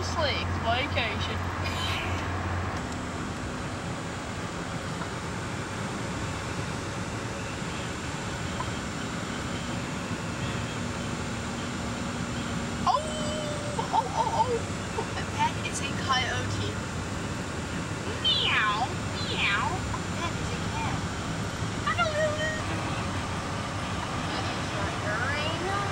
Slick vacation. That is a coyote. Meow, meow. That is a cat. I don't know. That is right now.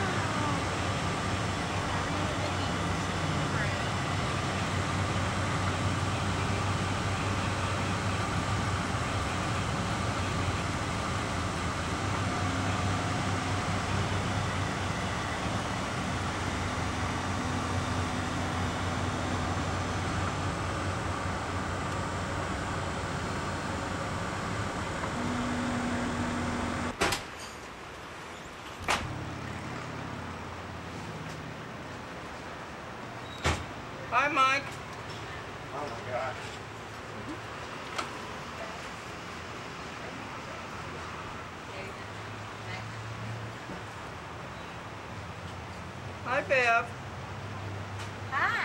Hi, Mike. Oh my gosh. Hi, Bev. Hi.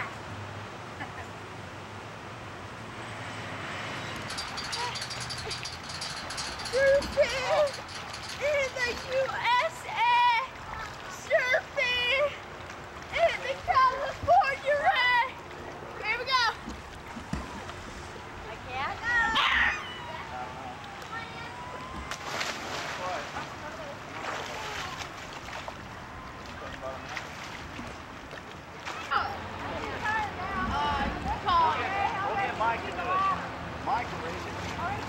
Surfing in the USA. Surfing in the California rain. Here we go. I can't. We'll get Mike to do it. Mike will raise it.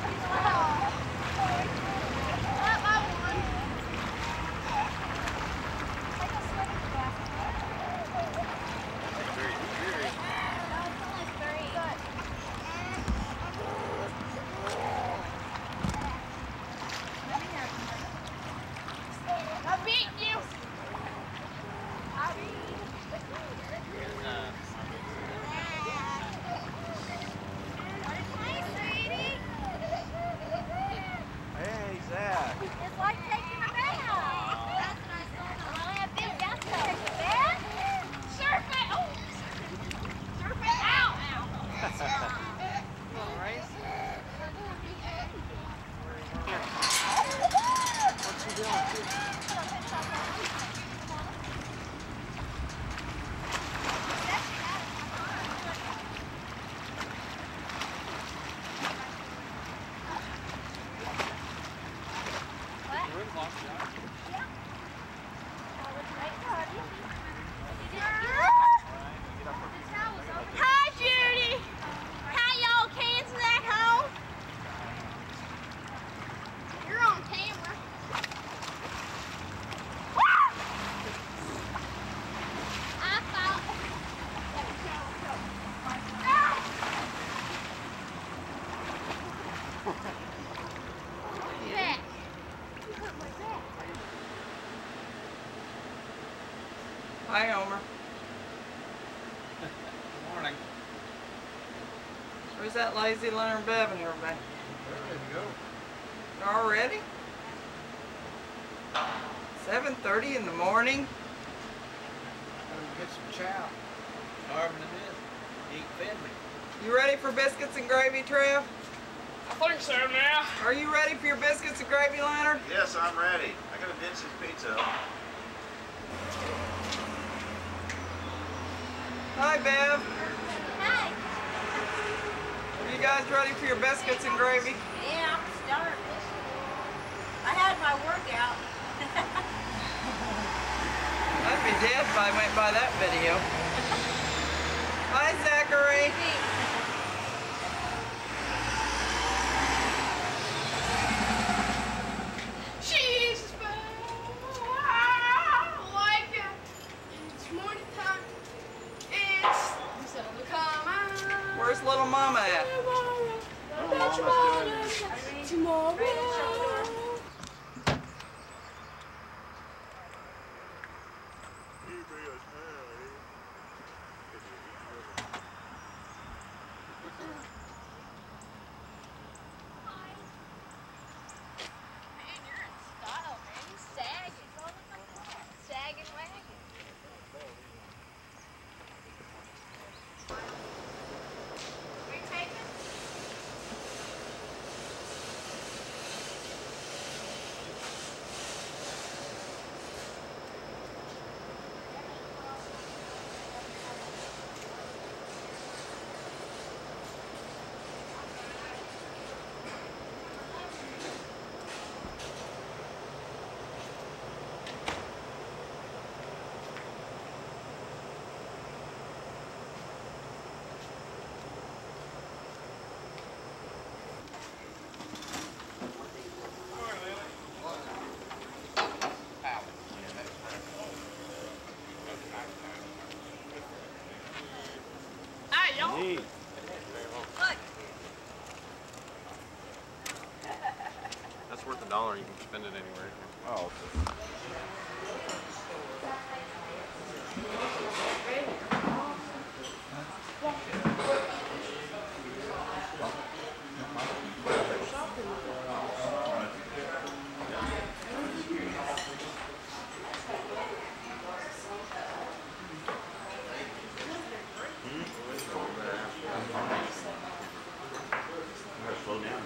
I beat you. Hey, Zach. It's like taking a bath. That's what I saw. I have been down there. Bath? Surf it. Oh. Surf it. Ow. Little race. What's he doing? Hi, Judy. Hi, y'all kids at home. You're on camera. I thought. Back. You hurt my back. Hi, Homer. Good morning. Where's that lazy Leonard Bev and everybody? They're ready to go. Already? 7:30 in the morning? Gotta get some chow. Starving to death. He ain't fed me. You ready for biscuits and gravy, Trev? I think so now. Are you ready for your biscuits and gravy, Leonard? Yes, I'm ready. I gotta ditch this pizza. Hi, Bev. Hi. Are you guys ready for your biscuits and gravy? Yeah, I'm starving. I had my workout. I'd be dead if I went by that video. Hi, Zachary. She's like it's morning time. It's the sun will come out. Where's little mama at? Tomorrow. Man, you're in style, man. He's sagging. Sagging wagon. Are you taking? Hey, y'all. Neat. Look. That's worth $1. You can spend it anywhere. Oh. Slow down.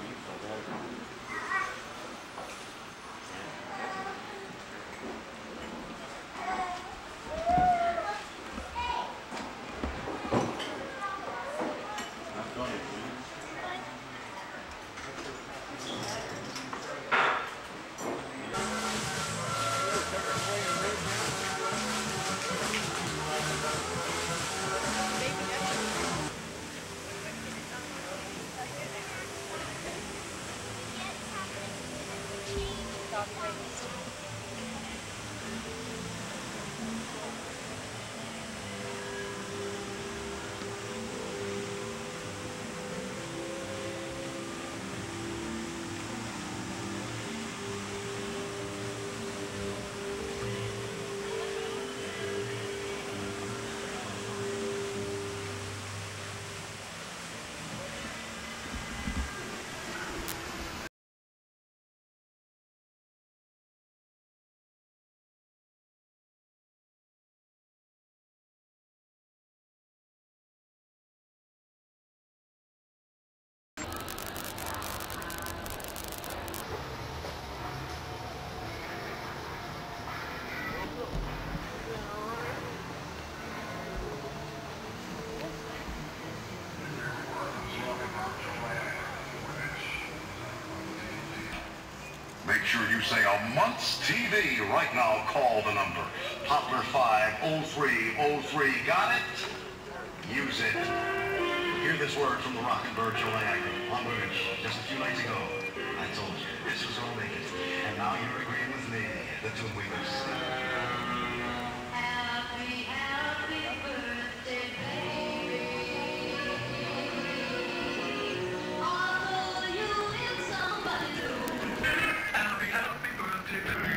Make sure you say a month's TV right now. Call the number. Poplar 50303. Got it? Use it. Hear this word from the Rockin' Bird Joe Niagara on Bridge. Just a few nights ago, I told you this was gonna make it. And now you're agreeing with me, the Doom Weavers. Happy, happy birthday, baby. Although you in somebody new. Happy, happy birthday, baby.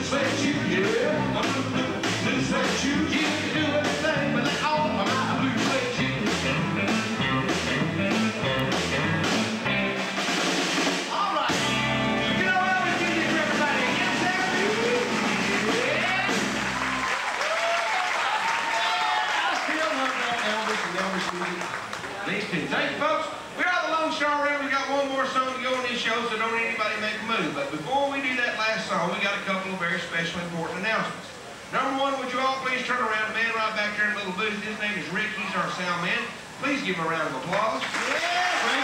suede shoes, yeah. Blue suede shoes, you can do anything, but I want my blue suede shoes. All right, so get around and give it to everybody. Get there, yeah. I still love that Elvis and Elvis music. These two. Thank you, folks. We are the Lone Star Room. We got one more song to go on this show, so don't anybody make a move. But before we do that last song, we got a couple of very special, important announcements. Number one, would you all please turn around? The man right back there in the little booth, his name is Rick. He's our sound man. Please give him a round of applause. Yeah, Rick.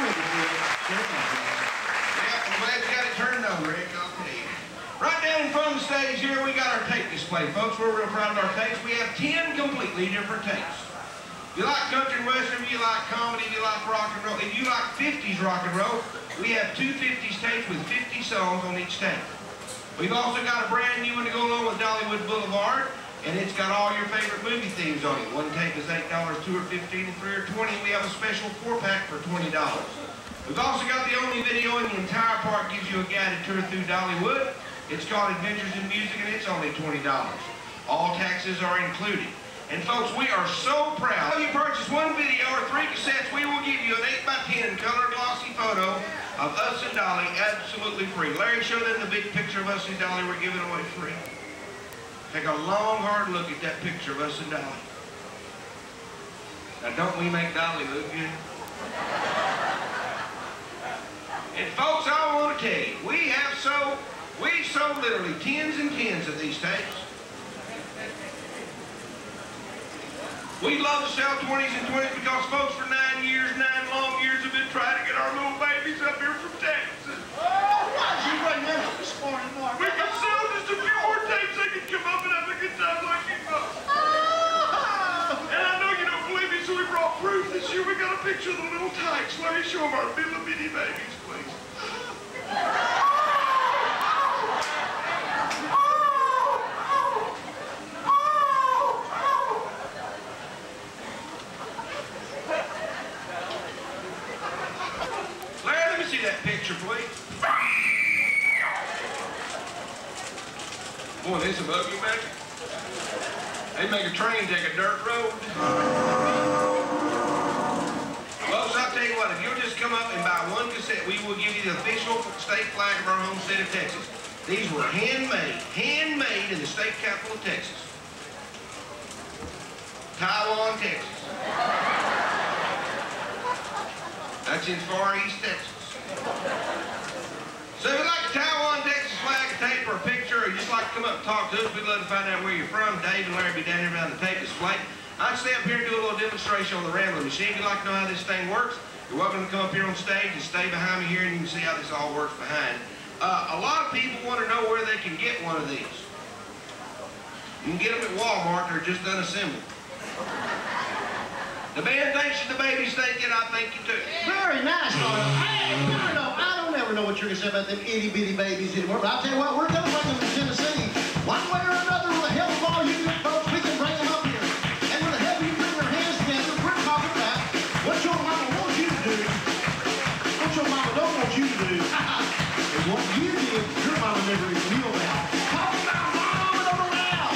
I'm glad you got it turned on, Rick. I'll tell you. Right down in front of the stage here, we got our tape display, folks. We're real proud of our tapes. We have 10 completely different tapes. If you like country and western, if you like comedy, if you like rock and roll, if you like 50s rock and roll, we have two 50s tapes with 50 songs on each tape. We've also got a brand new one to go along with Dollywood Boulevard, and it's got all your favorite movie themes on it. One tape is $8, two are $15, and three are $20. We have a special 4-pack for $20. We've also got the only video in the entire park gives you a guided tour through Dollywood. It's called Adventures in Music, and it's only $20. All taxes are included. And folks, we are so proud. If you purchase one video or 3 cassettes, we will give you an 8x10 color glossy photo of us and Dolly absolutely free. Larry, show them the big picture of us and Dolly we're giving away free. Take a long, hard look at that picture of us and Dolly. Now, don't we make Dolly look good? And folks, I want to tell you, we sold literally tens and tens of these tapes. We love to sell 20s and 20s because folks for 9 long years have been trying to get our little babies up here from Texas. Oh, why'd you bring them up this morning, Mark? We can sell just a few more tapes. They can come up and have a good time like you folks. Oh. And I know you don't believe me, so we brought proof this year. We got a picture of the little tykes. Let me show them our little bitty babies, please. See that picture, please. Boy, there's some ugly magic. They make a train take a dirt road. Folks, I'll tell you what, if you'll just come up and buy one cassette, we will give you the official state flag of our home state of Texas. These were handmade in the state capital of Texas. Taiwan, Texas. That's in Far East, Texas. So if you'd like a Taiwan, Texas flag, a tape, or a picture, or you just like to come up and talk to us, we'd love to find out where you're from. Dave and Larry will be down here around the tape display. I'd stay up here and do a little demonstration on the Rambler machine. If you'd like to know how this thing works, you're welcome to come up here on stage and stay behind me here, and you can see how this all works behind. A lot of people want to know where they can get one of these. You can get them at Walmart. They're just unassembled. The band thinks you, the babies think it, I think you too. Very nice, Lord. Hey, fair enough. I don't ever know what you're going to say about them itty-bitty babies anymore, but I'll tell you what, we're going to bring them to Tennessee. One way or another, with the help of all you good folks, we can bring them up here. And with the help of you putting your hands together, we're talking about what your mama wants you to do, what your mama don't want you to do, is what you did your mama never even knew about. Talk about mama don't allow.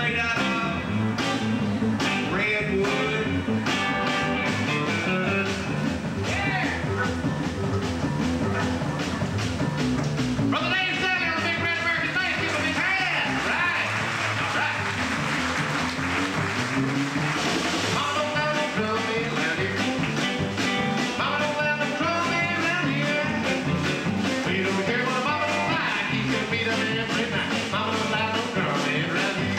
made out of redwood. Brother Dave Stanley on the Big Red American Bass, give him a big hand. Right. Right. Mama don't let them drum me around here. Mama don't let them drum me around here. We don't care what mama don't like. He's gonna beat them every night. Mama don't let them drum me around here.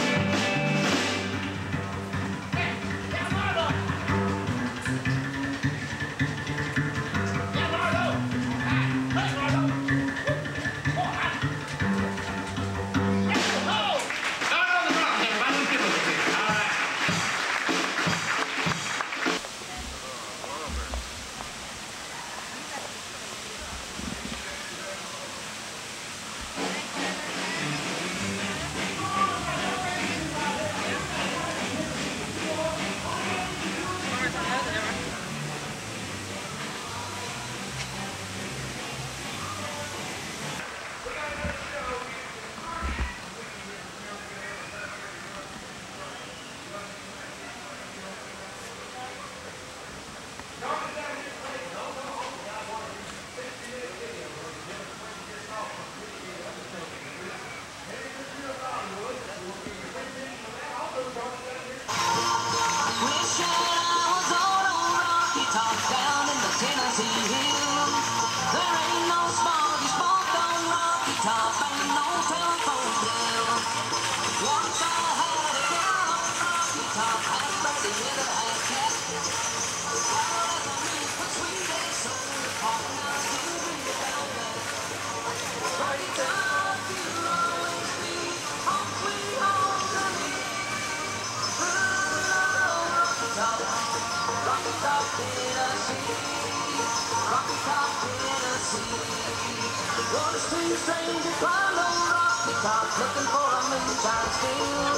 Stranger climbed on rocky tops looking for a moonshine still.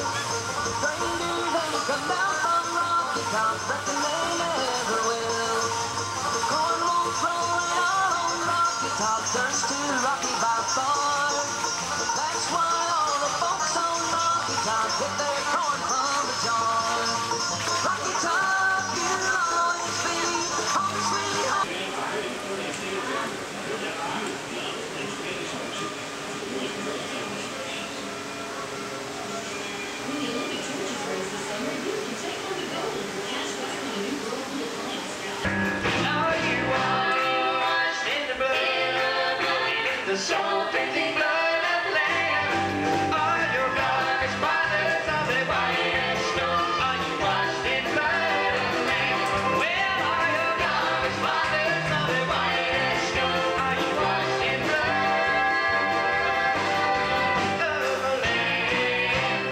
Strangers ain't come down from rocky tops, reckon they never will. Corn won't grow right all on rocky tops, thirst too rocky by far. That's why all the folks on rocky tops get their corn from the jar. Rocky Top, you'll always be home sweet home. The soul-drinking blood of land. Are your guys fathers of the white and snow? Are you washed in blood of land? Well, are your guys fathers of the white and snow? Are you washed in blood of the land?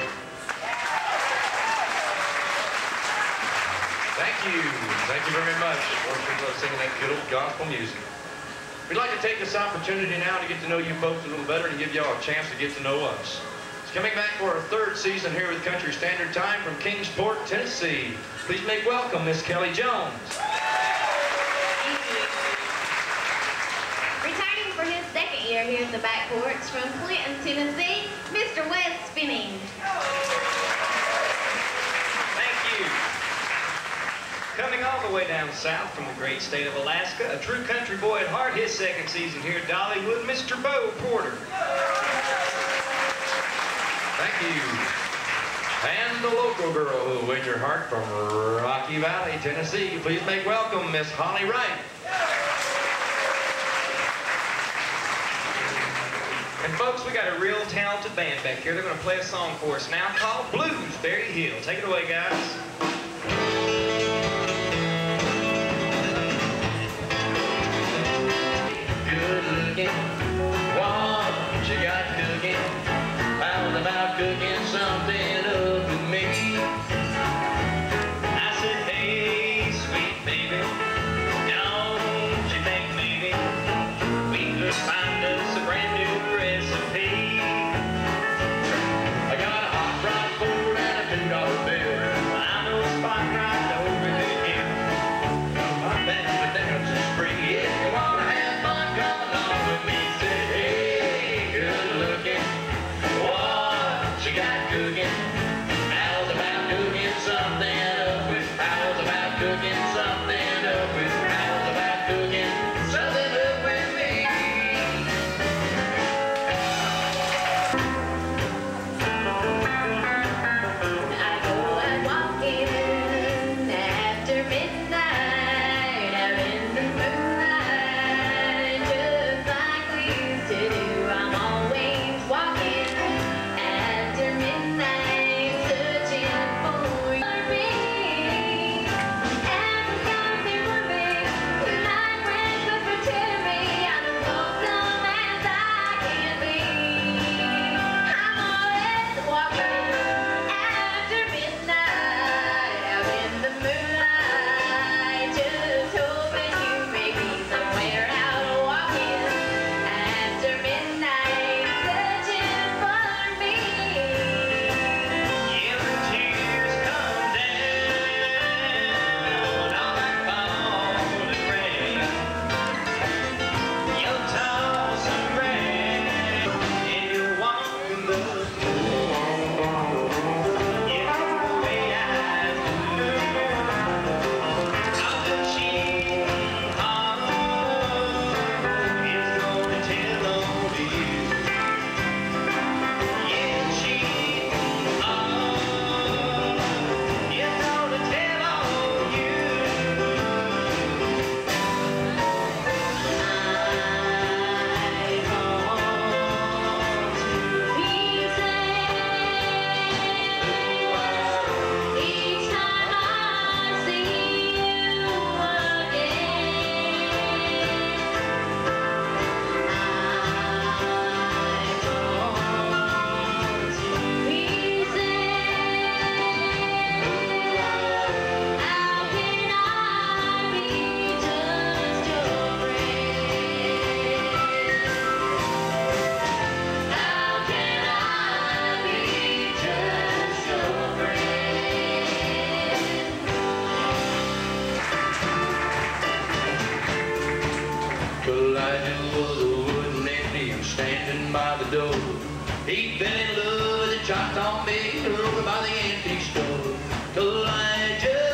Thank you. Thank you very much. Worship for singing that good old gospel music. We'd like to take this opportunity now to get to know you folks a little better and give y'all a chance to get to know us. It's coming back for our third season here with Country Standard Time from Kingsport, Tennessee. Please make welcome Miss Kelly Jones. Returning for his second year here at the back porch from Clinton, Tennessee, Mr. Wes Spinning. Thank you. Coming all the way down south from the great state of Alaska, a true country boy at heart, his second season here at Dollywood, Mr. Bo Porter. Thank you. And the local girl who will win your heart from Rocky Valley, Tennessee. Please make welcome Miss Holly Wright. And folks, we got a real talented band back here. They're going to play a song for us now called Bluesberry Hill. Take it away, guys. Good looking, what you got cooking? Found about cooking something up with me. I said, hey, sweet baby, don't you think maybe we could find us a brand new recipe? I got a hot rod Ford and a $2 bill. I know a spot right over the hill. My best for dance is free. If you wanna have fun, come along with me. Said, hey, good looking, what you got cooking? something up with pals about cooking something up with pals about cooking something up with me. I go out walking after midnight out in the moonlight, just like we used to do. I'm always walking after midnight, searching for me. And something for me, my friends would pretend me. I'm as lonesome as I can be. I'm always walking after midnight out in the moonlight, just hoping you may be somewhere out walking after midnight, searching for me. Yeah, the tears come down on my falling rain. You'll toss and rain, and you'll walk in the yeah, the way I do. How the cheating heart is gonna tell on you. Yeah, cheating heart is gonna tell on you. Each time I see you Elijah was a wooden nephew standing by the door. He'd been in love with a Choctaw maid over by the antique store. Elijah,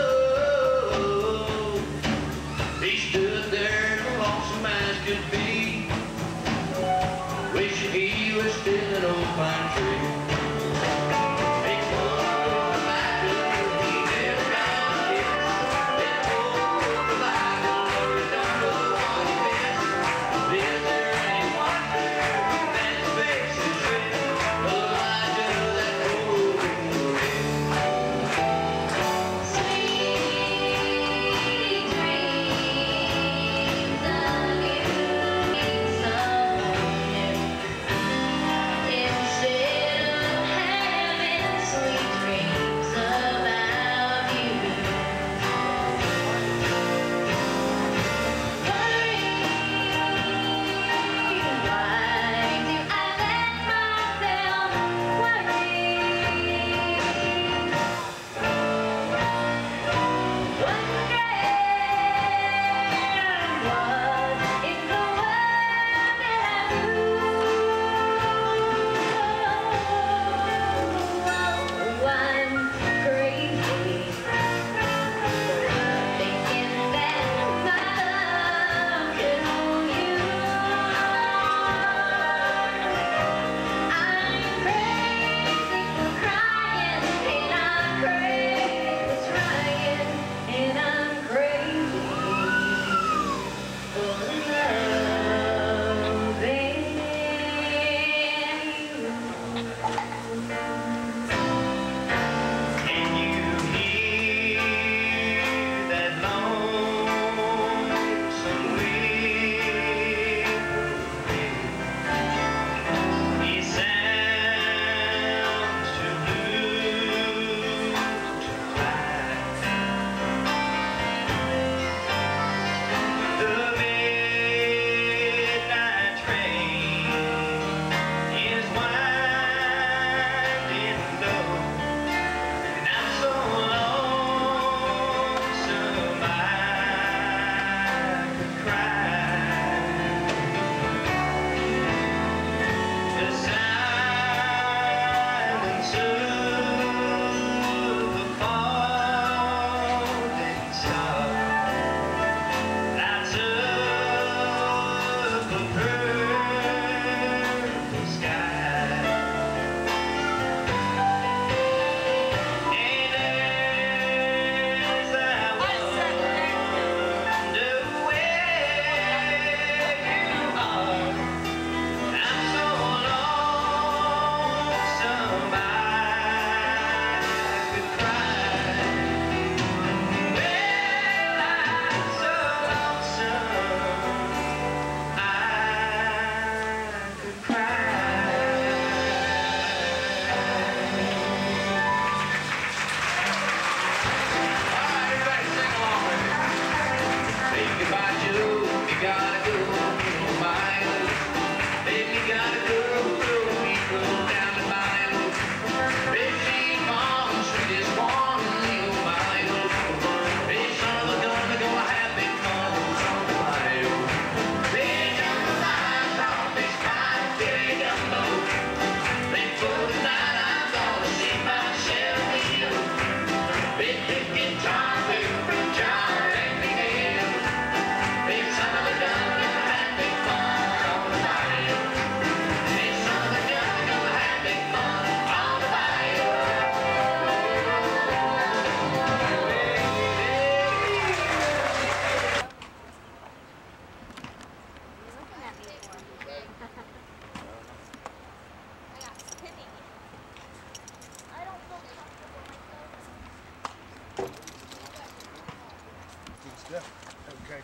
he stood there lonesome as could be, wishing he was still an old pine tree. He pulled back to he never got a kiss. He pulled back to Lord, don't know what he missed. Is there anyone that face is red? Elijah, that old red.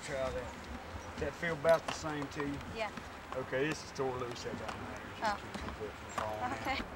try that. Does that feel about the same to you? Yeah. Okay, this is tore loose. That doesn't matter. Just keep some foot falling out. Okay.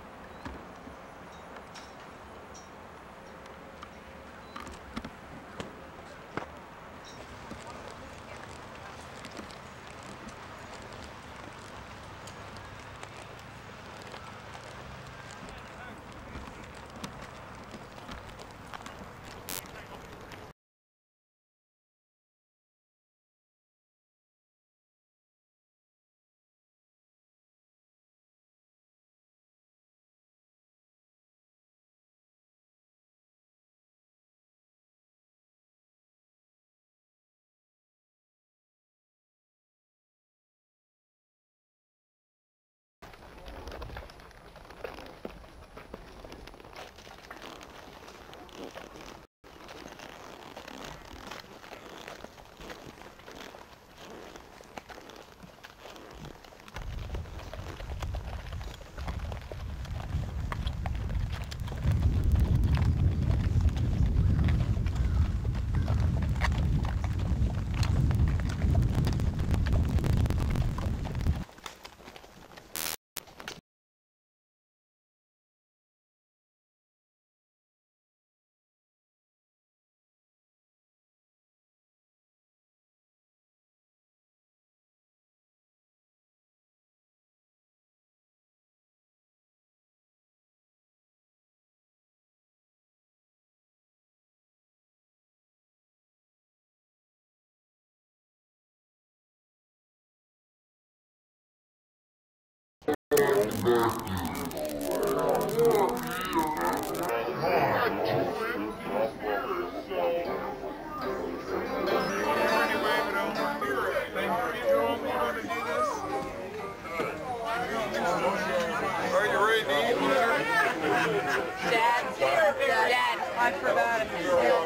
Dad, I forgot it.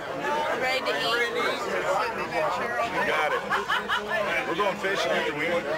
Ready to eat? You got it. We're going fishing after we eat.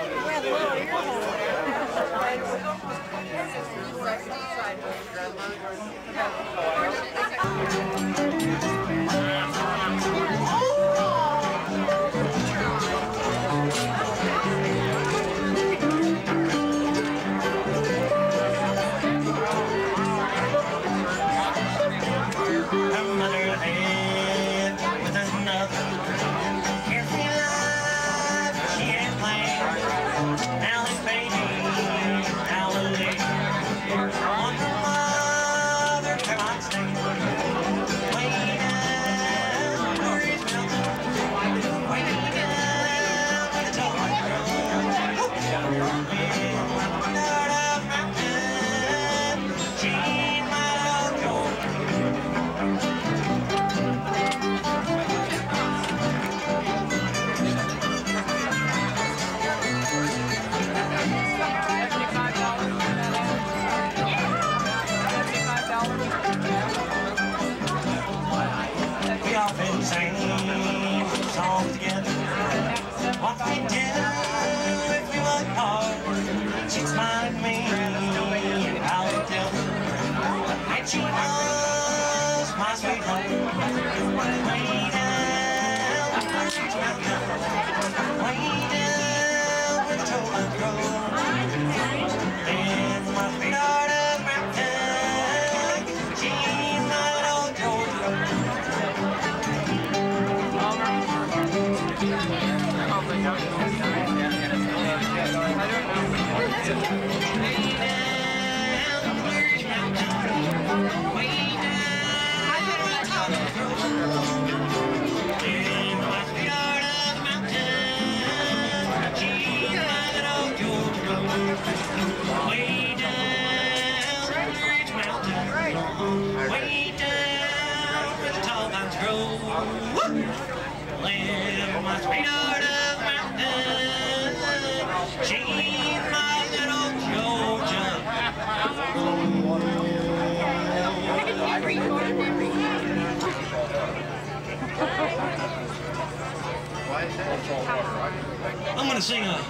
I'm going to sing a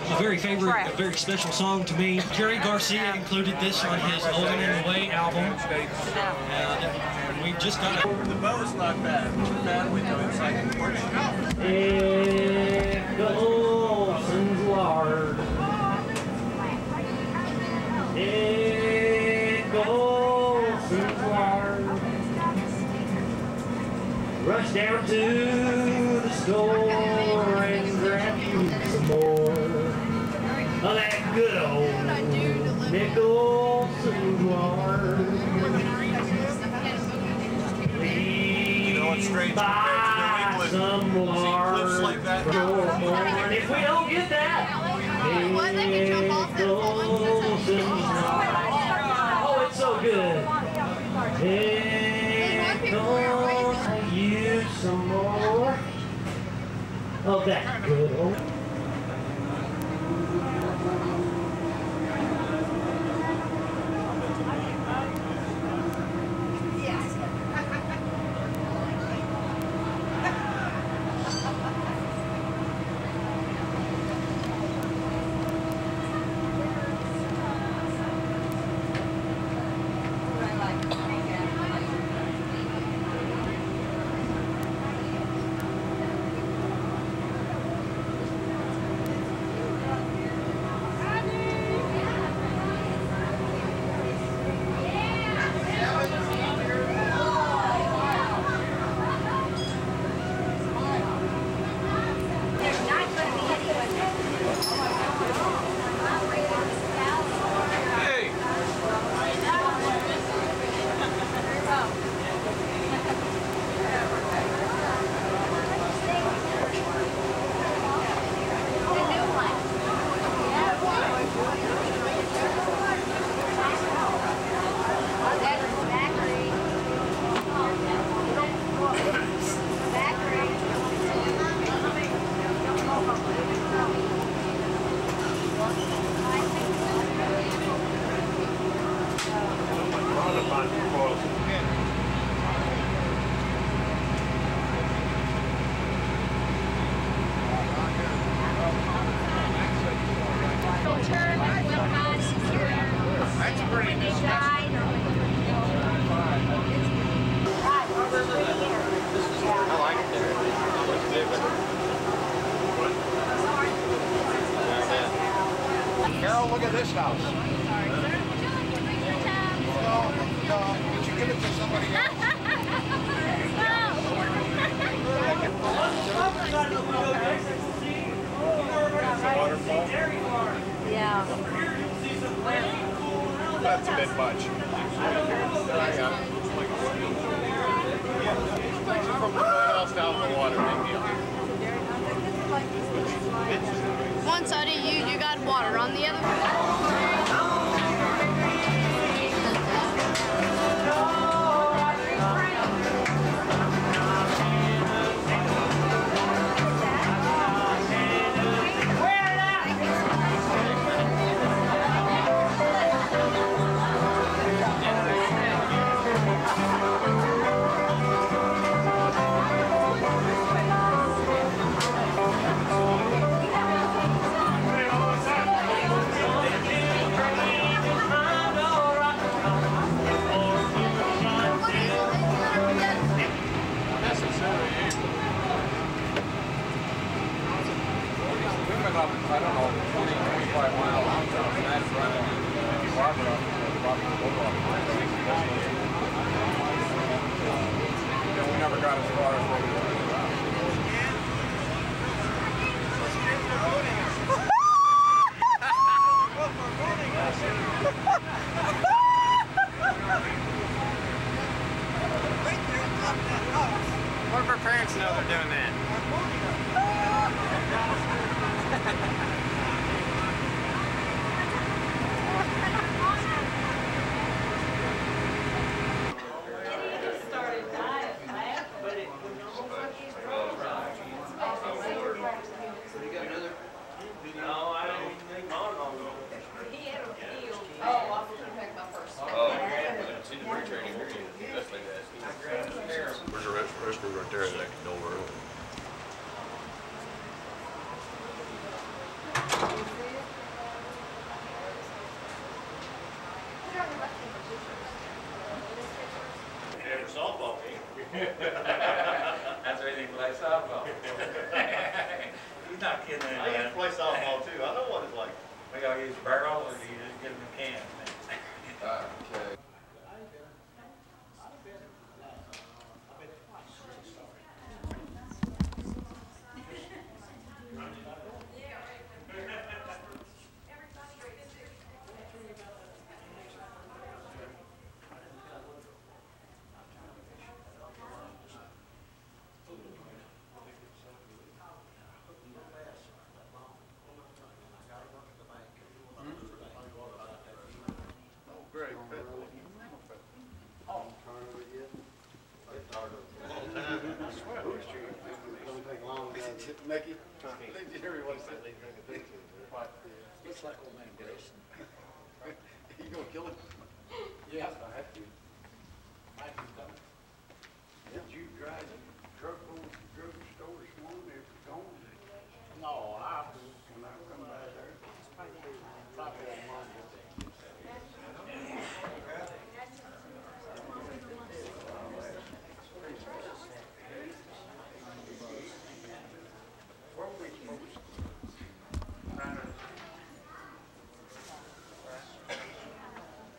very special song to me. Jerry Garcia included this on his Olden and the Way album. And we've just got The bow is not bad. Too bad we do it second. Nicholson's Lard. Nicholson's Lard. Rush down to the store and grab you some more of that good old Nicholson's Lard. Buy some lard for more. And if we don't get that, Nicholson's Lard. Oh, it's so good. Nicholson's, use some more of that good old. Carol, look at this house. No, would you give it to somebody else? Yeah. That's a bit much. From the house down the water, big deal. One side of you got water. On the other. I don't know, 20, 25 miles out and that's running into Barbara. We never got as far as where we were. What if our parents know they're doing that? There's a restroom right there that I can go over. Softball team. That's why they play softball. He's not kidding I anybody. used to play softball too. I know what it's like. We gotta use barrels or do you just give them a can? Okay. Great. Mickey? Looks like old man Grayson. You gonna kill him? Yeah, I have to. Might be done. Did you drive the truck over to the drugstore this morning? It's gone. No, I When I come by there. probably on Monday. Where were we supposed to? Right.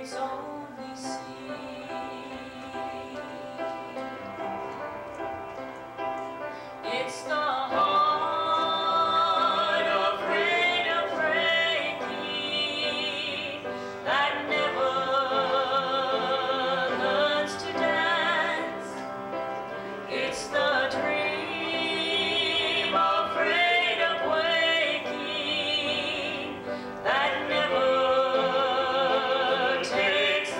its only sea. It's the heart afraid of breaking that never learns to dance. It's the dream afraid of waking that never takes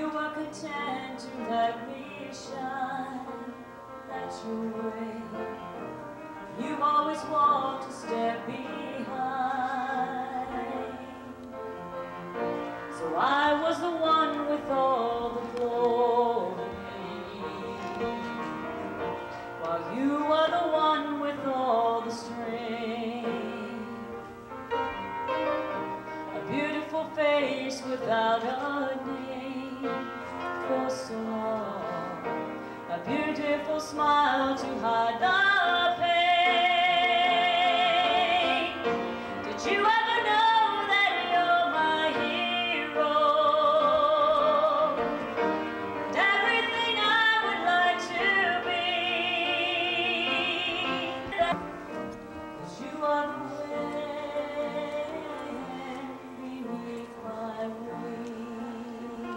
You were content to let me shine that your way. You always walked a step behind. So I was the one with all the glory, while you were the one with all the strength. A beautiful face without a name for so long. A beautiful smile to hide the pain. Did you ever know that you're my hero? And everything I would like to be. 'Cause you are the wind beneath my wings.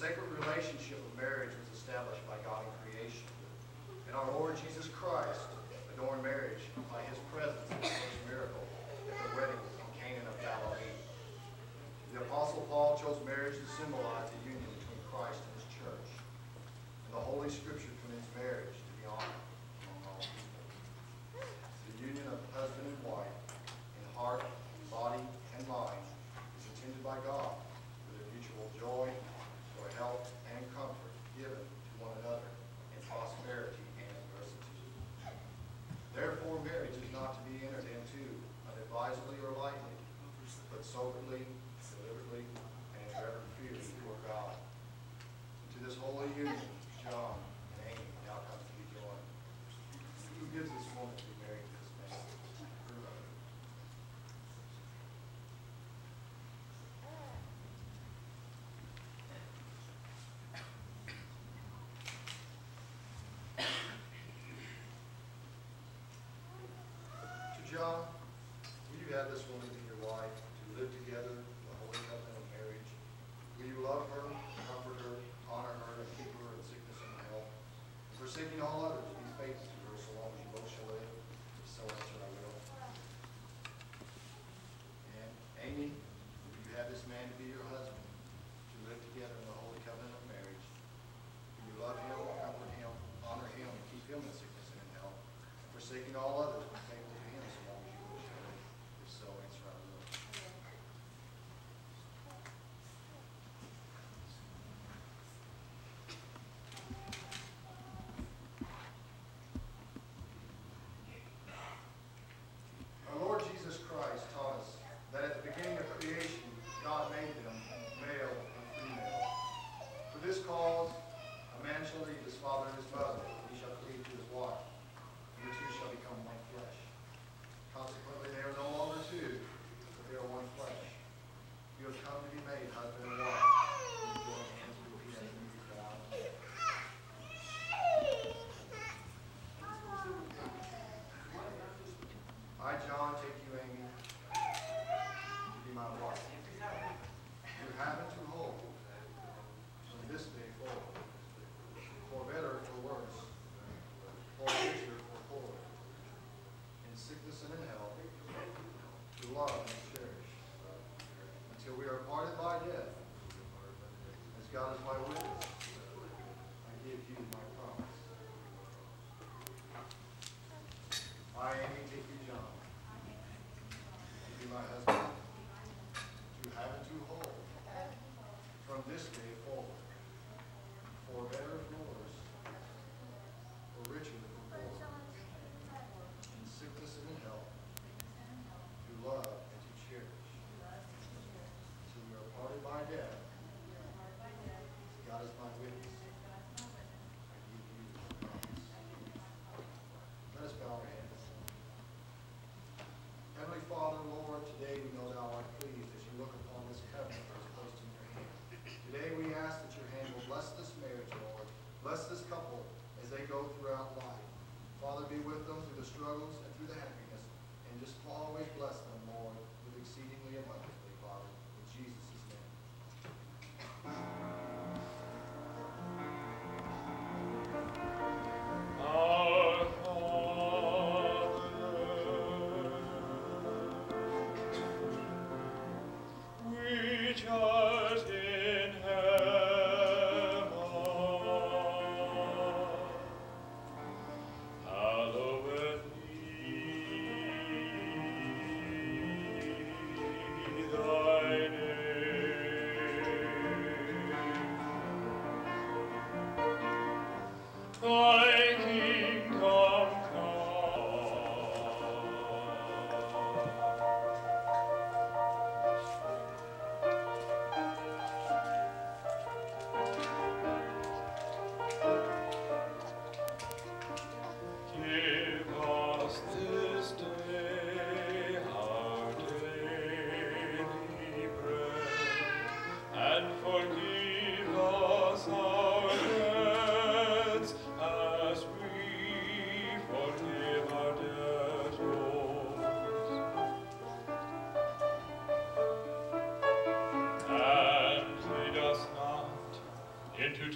sacred relationship of marriage was established by God in creation. And our Lord Jesus Christ adorned marriage by his presence in the first miracle at the wedding in Canaan of Galilee. The Apostle Paul chose marriage to symbolize the union between Christ and his church. And the Holy Scripture commends marriage to be honored among all people. The union of husband and wife in heart, body, and mind is intended by God for their mutual joy, for health and comfort given to one another in prosperity and adversity. Therefore, marriage is not to be entered into unadvisedly or lightly, but soberly, deliberately, and in reverent fear before God. To this holy union, John and Amy now come to be joined. Who gives this woman to be married to this man? Her mother. To John, will you have this woman be your wife, to live together in the holy covenant of marriage? Will you love her, comfort her, honor her, and keep her in sickness and health? And forsaking all others, be faithful to her so long as you both shall live. If so, answer I will. And Amy, will you have this man to be your husband, to live together in the holy covenant of marriage? Will you love him, comfort him, honor him, and keep him in sickness and in health? And forsaking all others, be faithful to him so long as you both shall live. If so, answer I will. Our Lord Jesus Christ taught us that at the beginning of creation, God made them male and female. For this cause, a man shall leave his father and his mother, and he shall cleave to his wife, and the two shall become one flesh. Consequently, they are no longer two, but they are one flesh. You have come to be made husband and wife. You join hands with me as you vow. I, John, take you, Amy, to be my wife. You have and to hold from this day forward, for better or for worse, for richer or poorer, in sickness and in health, to love and cherish, until we are parted by death. As God is my witness, I give you my promise. I, Amy, take you, John, to be my husband, to have and to hold, from this day forward, for better or for worse, for richer or for poorer, in sickness and in health, to love and to cherish, till we are parted by death. God is my witness. I give you my promise. Let us bow our heads. Heavenly Father, Lord, today we know thou art pleased as you look upon this covenant that is placed in your hand. Today we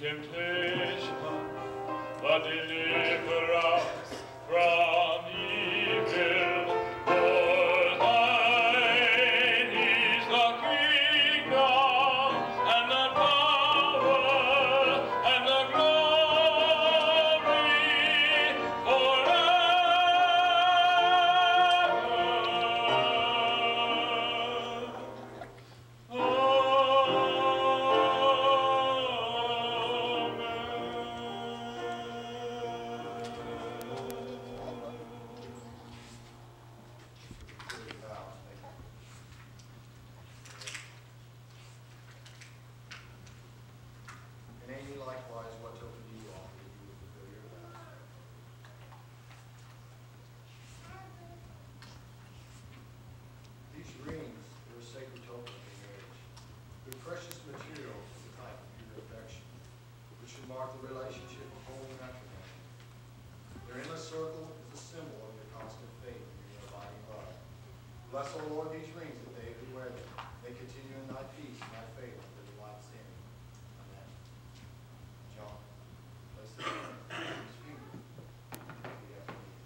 temptation, but deliver us from evil. For thine is the kingdom, and the power, and the glory, forever. And Amy, likewise, what token do you offer that you would fulfill your vows? These rings are a sacred token of your marriage. They're precious material as a type of your affection, which should mark the relationship of holy matrimony. Their endless circle is a symbol of your constant faith and your abiding love. Bless, O Lord, these rings that they who wear them may continue in thy peace and thy favor for the light sin. Amen. John, place the ring on his finger. Repeat after me.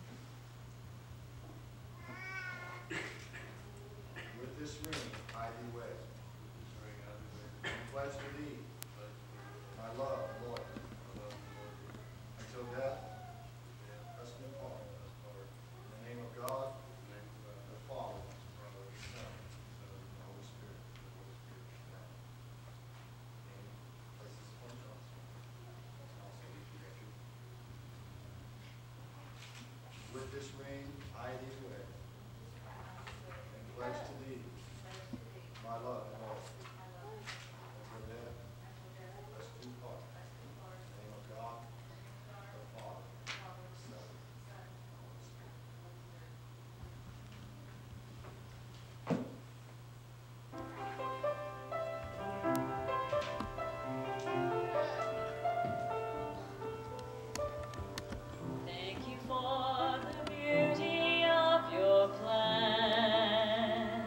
With this ring I thee wed, and pledge to thee my love and loyalty, until death us do part. In the name of God, the Father, the Son, and the Holy Spirit. Amen. Amy, place this upon the cross. And also repeat after me. With this ring I thee wed, and pledge to thee my love and loyalty, until death us do part. In the name of God, the Father, the Son, and the Holy Spirit. Thank you for the beauty of your plan.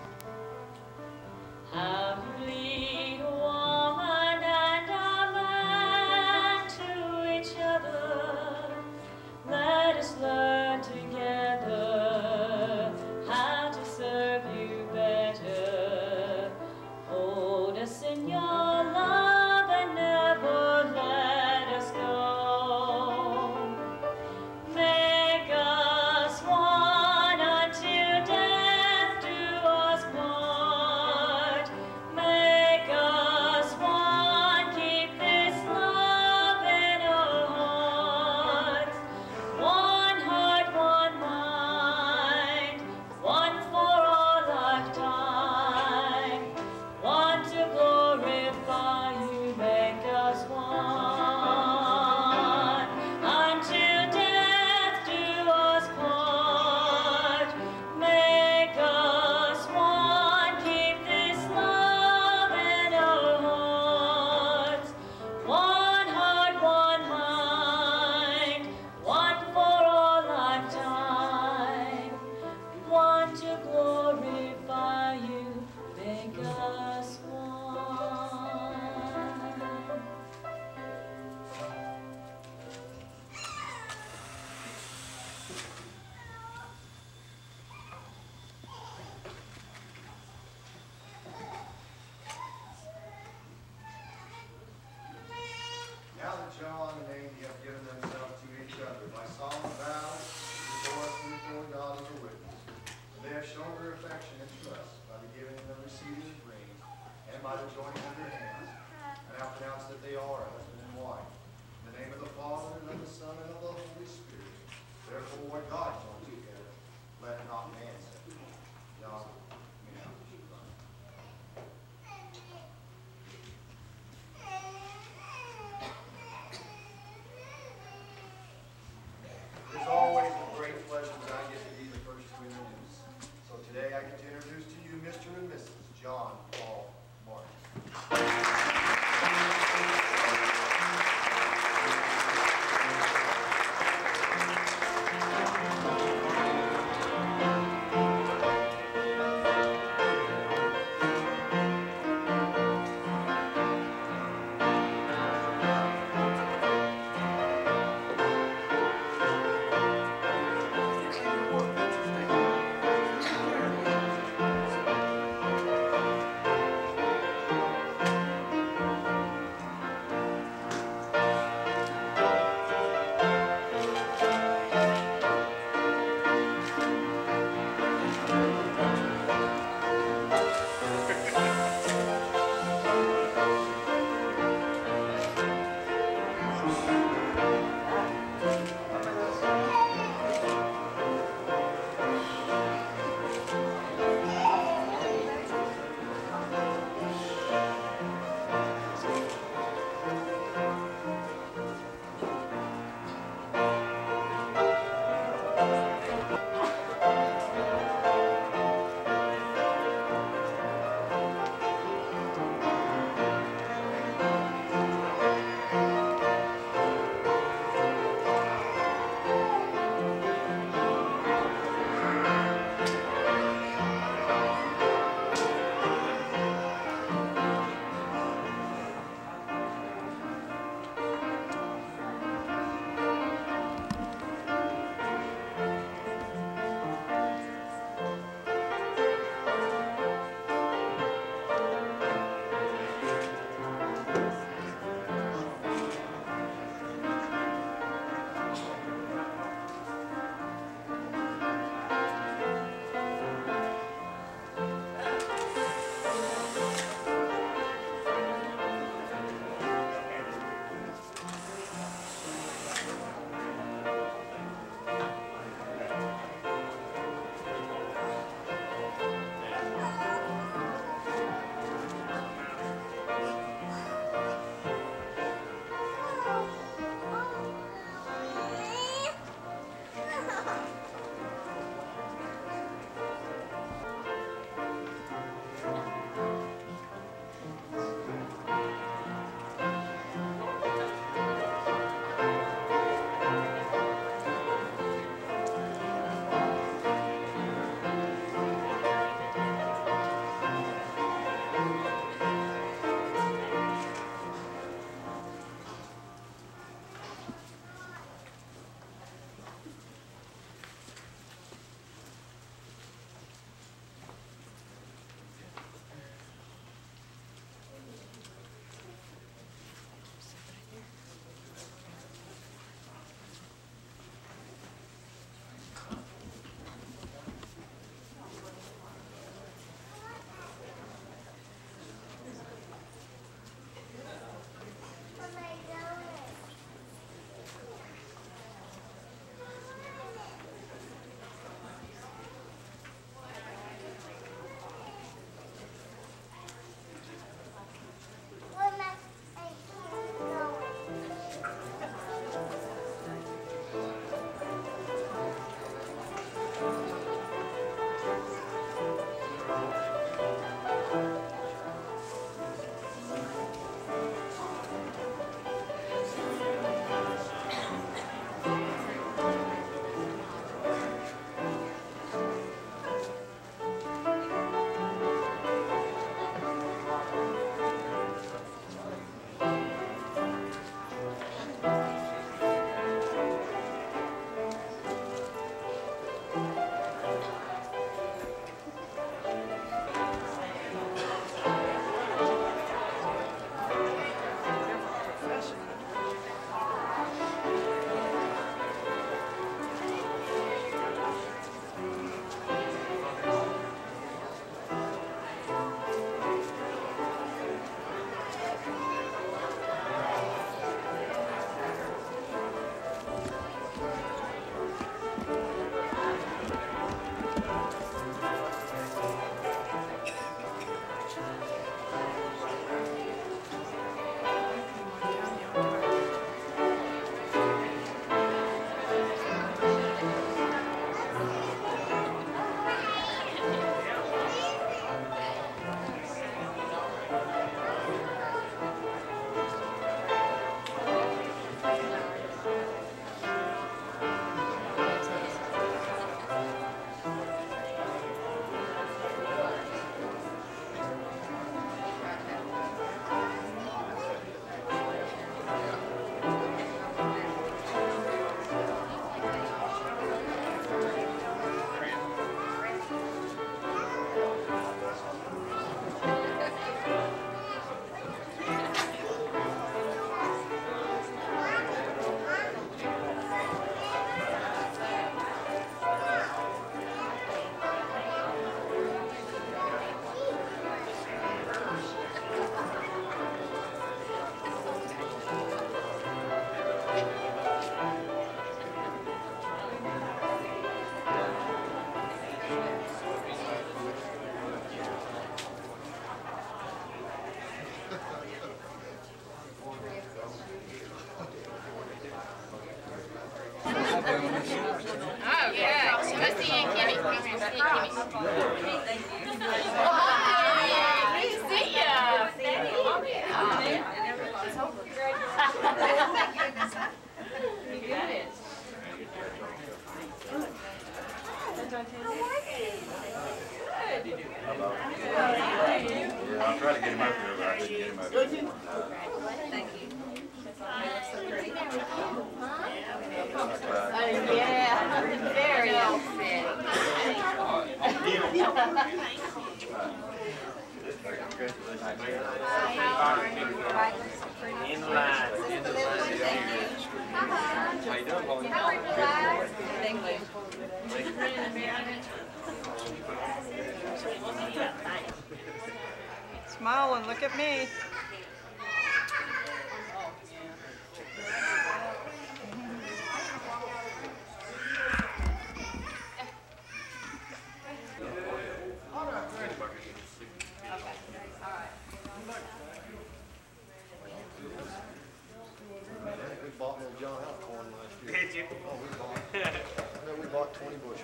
How you lead a woman and a man to each other. Let us learn together how to serve you better. Hold us in your love and never let us go. Make us one until death do us part. Make us one, keep this love in our hearts. One heart, one mind, one for all lifetime. One to glorify you, make us one. Until death do us part. Make us one, keep this love in our hearts. One heart, one mind, one for all lifetime. One to glorify you, make us one. Now that John and Amy have given themselves to each other by solemn vows before us and before God as a witness, and they have shown their affection and trust by the giving and the receiving of rings and by the joining of their hands, and have pronounced that they are husband and wife. In the name of the Father, and of the Son, and of the Holy Spirit. Therefore, what God joins together, let not man separate. John, you may now proceed. It is always a great pleasure that I get to be the first to introduce. So today I get to introduce to you Mr. and Mrs. John Paul Martin. Yeah, I'll try to get him up here, but I couldn't get him up here. Thank you. Yeah, very upset. In line. How you doing, Paul? Thank you. Smile and look at me. We bought little John out corn last year. Did you? Oh, I know we bought 20 bushel.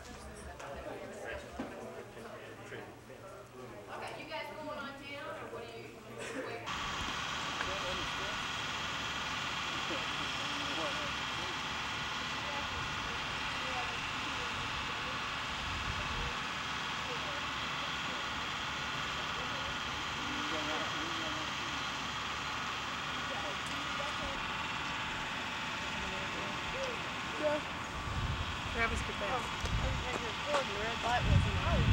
Travis, get back. The red light wasn't on.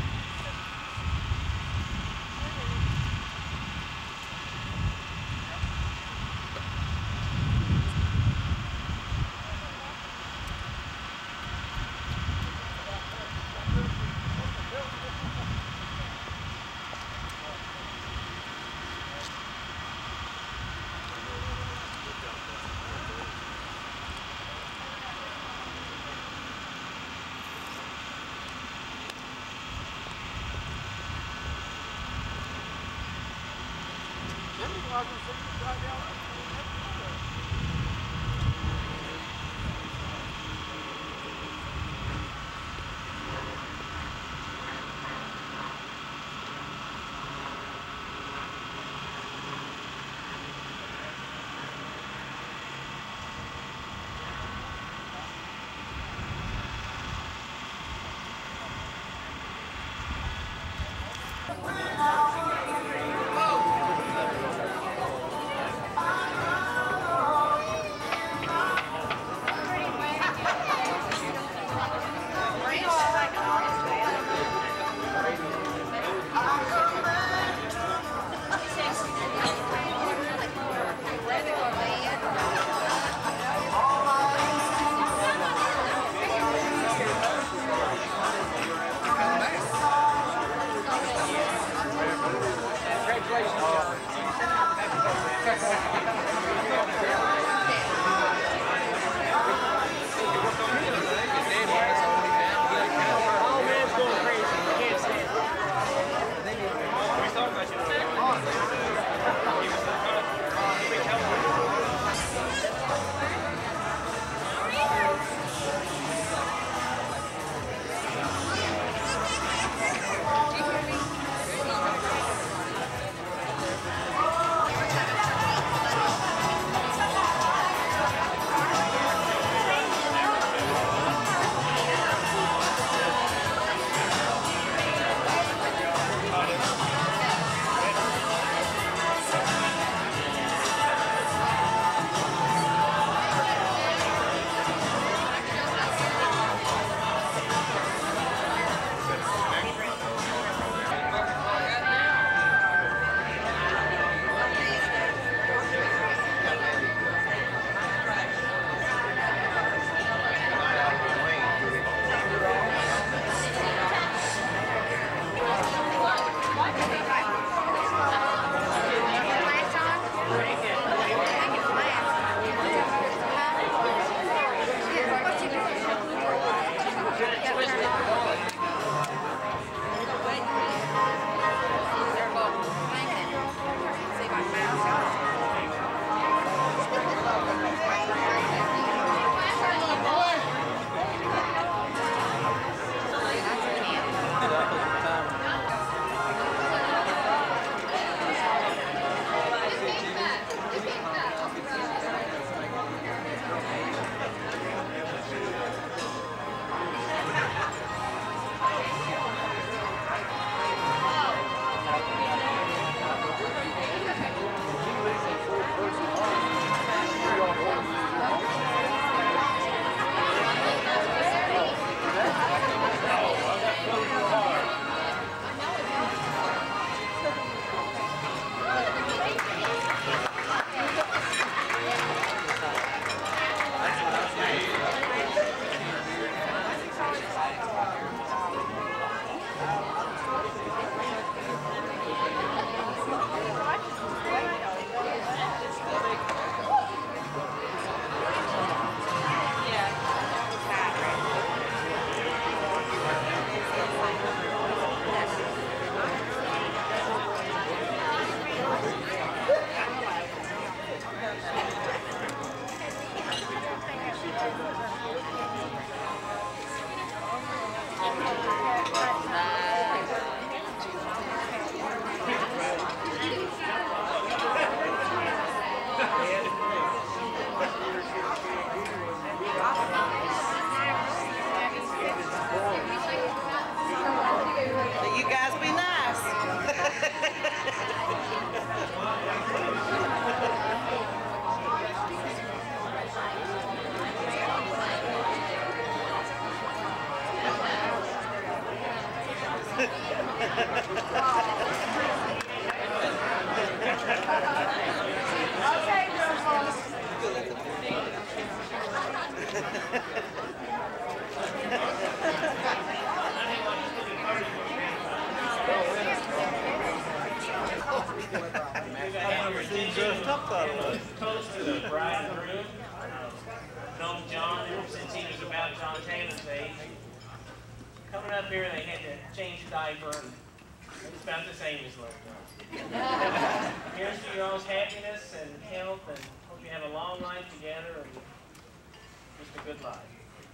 Toast to the bride and groom. Known John since he was about John Taylor's age. Coming up here, they had to change the diaper, and it's about the same as little John. Here's to your all's happiness and health, and hope you have a long life together and just a good life.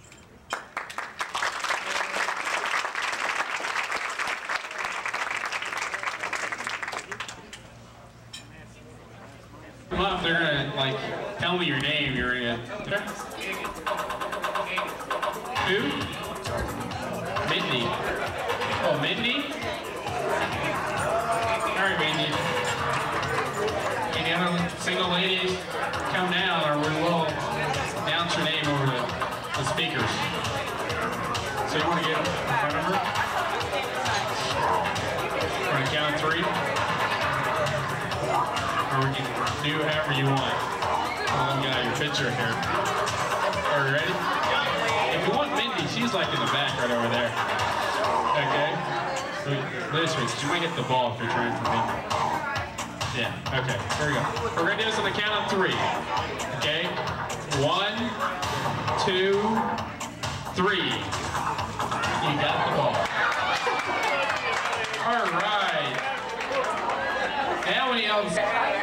Come up, they're gonna like tell me your name. You're gonna. Who? Mindy. Oh, Mindy. All right, Mindy. Any other single ladies come down, or we'll announce your name over the speakers. So you want to get in front of her? We're gonna count of 3. Or we can do however you want. I'll get out your picture here. Are you ready? If you want Mindy, she's like in the back right over there. Okay? This way, you might hit the ball if you're trying for Mindy. Yeah, okay, here we go. We're gonna do this on the count of 3. Okay? 1, 2, 3. You got the ball. All right. Now when he else.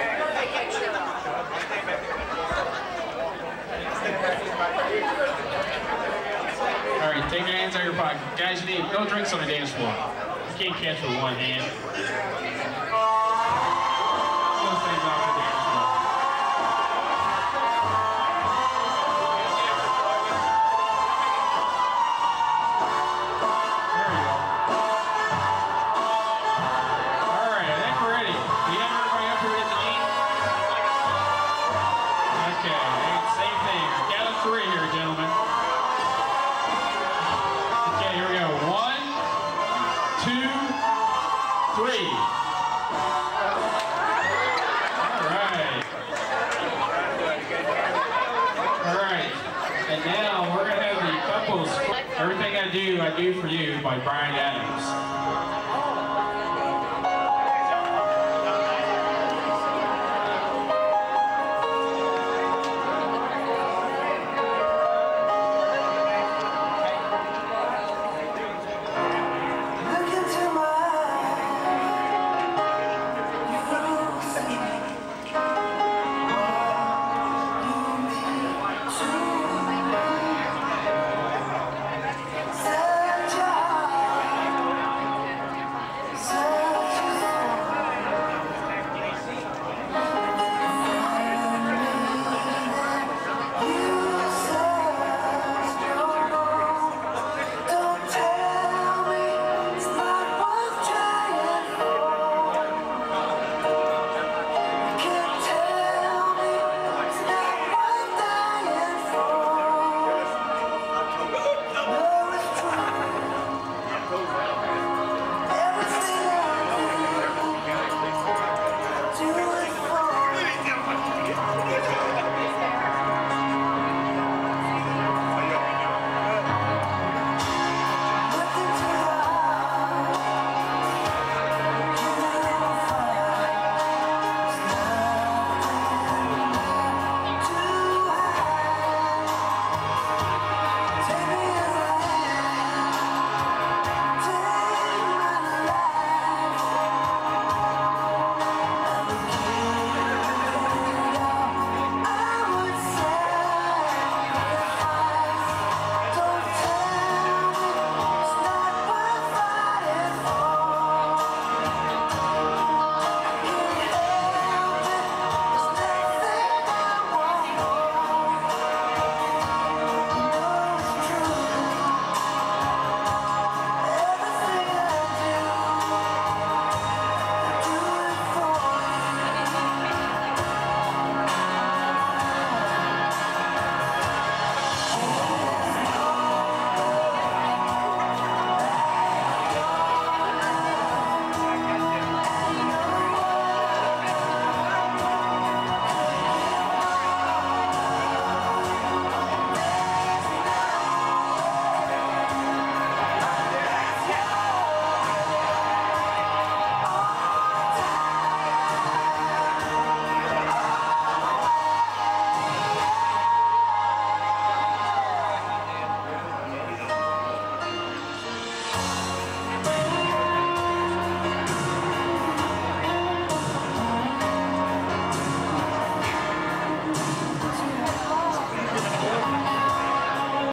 All right, take your hands out of your pocket. Guys, you need no drinks on the dance floor. You can't catch with one hand. Those things off the dance floor. There we go. All right, I think we're ready. We have everybody up here at the knee? Okay, same thing. Count of 3 here, gentlemen. Okay, here we go. 1, 2, 3. All right. All right. And now we're going to have the couples. Everything I Do for You by Bryan Adams.